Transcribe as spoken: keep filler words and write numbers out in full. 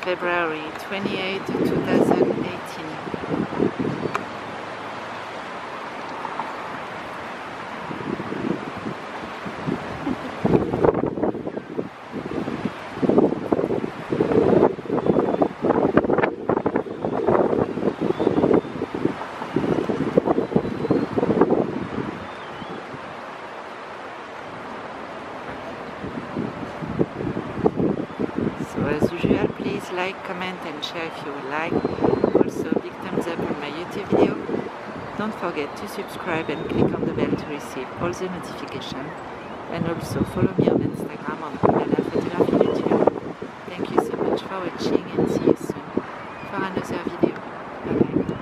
February twenty-eighth, two thousand eighteen. As usual, please like, comment and share if you would like. Also, big thumbs up on my YouTube video. Don't forget to subscribe and click on the bell to receive all the notifications. And also follow me on Instagram on Olala Photography YouTube. Thank you so much for watching and see you soon for another video. Bye bye.